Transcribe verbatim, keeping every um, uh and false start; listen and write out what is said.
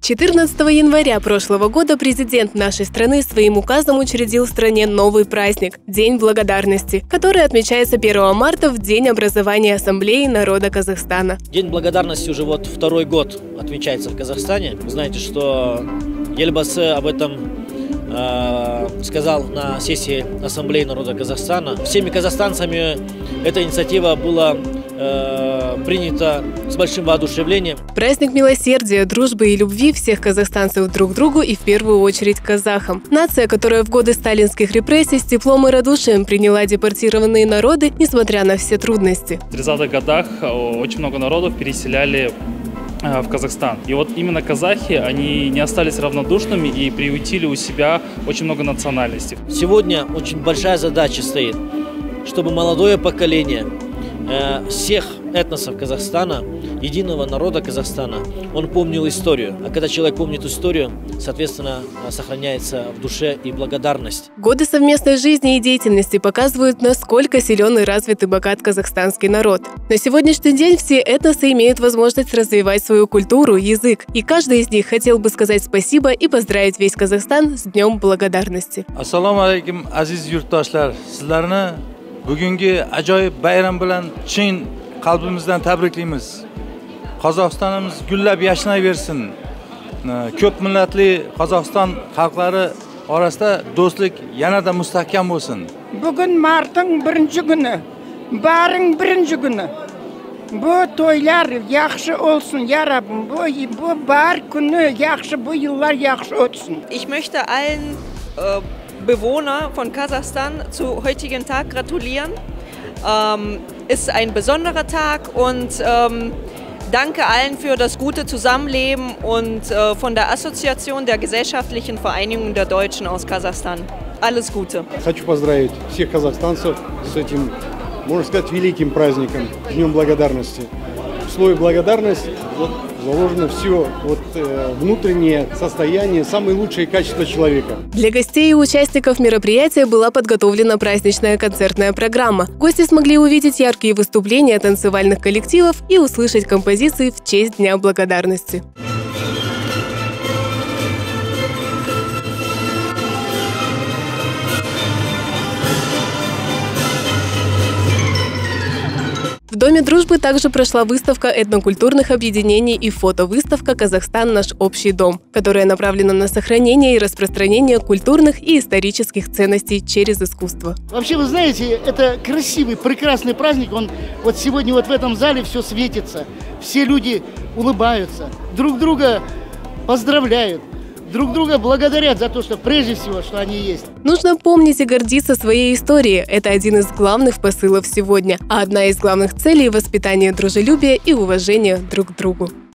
четырнадцатого января прошлого года президент нашей страны своим указом учредил в стране новый праздник – День благодарности, который отмечается первого марта в День образования Ассамблеи народа Казахстана. День благодарности уже вот второй год отмечается в Казахстане. Вы знаете, что Елбасы об этом э, сказал на сессии Ассамблеи народа Казахстана. Всеми казахстанцами эта инициатива была э, принята с большим воодушевлением. Праздник милосердия, дружбы и любви всех казахстанцев друг к другу и в первую очередь казахам. Нация, которая в годы сталинских репрессий с теплом и радушием приняла депортированные народы, несмотря на все трудности. В тридцатых годах очень много народов переселяли в Казахстан. И вот именно казахи, они не остались равнодушными и приютили у себя очень много национальностей. Сегодня очень большая задача стоит, чтобы молодое поколение э, всех этносов Казахстана, единого народа Казахстана, он помнил историю. А когда человек помнит историю, соответственно, сохраняется в душе и благодарность. Годы совместной жизни и деятельности показывают, насколько силен и развит и богат казахстанский народ. На сегодняшний день все этносы имеют возможность развивать свою культуру, язык. И каждый из них хотел бы сказать спасибо и поздравить весь Казахстан с Днем благодарности. Ассаламу алейкум, азиз юртташлар. Sizlarni bugungi ajoyib bayram bilan chin qalbimizdan tabriklaymiz. Qozog'istonimiz gullab yashnayversin. Ko'p millatli Qozog'iston xalqlari orasida do'stlik yanada mustahkam bo'lsin. Bugun martning birinchi kuni, baring birinchi kuni. Bu to'ylar yaxshi olsun, ya Rabbim. Bu bu bar kuni yaxshi, bu yillar yaxshi o'tsin. Ich möchte allen äh, Bewohner von Kasachstan zu heutigen Tag gratulieren. Ähm, ist ein besonderer Tag und ähm, danke allen für das gute Zusammenleben und äh, von der Assoziation der gesellschaftlichen Vereinigung der Deutschen aus Kasachstan. Alles Gute. Хочу поздравить всех казахстанцев с этим, можно сказать, великим праздником, Днем благодарности. В слове благодарность вот, заложено все вот, э, внутреннее состояние, самые лучшие качества человека. Для гостей и участников мероприятия была подготовлена праздничная концертная программа. Гости смогли увидеть яркие выступления танцевальных коллективов и услышать композиции в честь Дня благодарности. В Доме дружбы также прошла выставка этнокультурных объединений и фотовыставка «Казахстан. Наш общий дом», которая направлена на сохранение и распространение культурных и исторических ценностей через искусство. Вообще, вы знаете, это красивый, прекрасный праздник. Он вот сегодня вот в этом зале все светится. Все люди улыбаются, друг друга поздравляют. Друг друга благодарят за то, что прежде всего, что они есть. Нужно помнить и гордиться своей историей. Это один из главных посылов сегодня. А одна из главных целей – воспитание дружелюбия и уважения друг к другу.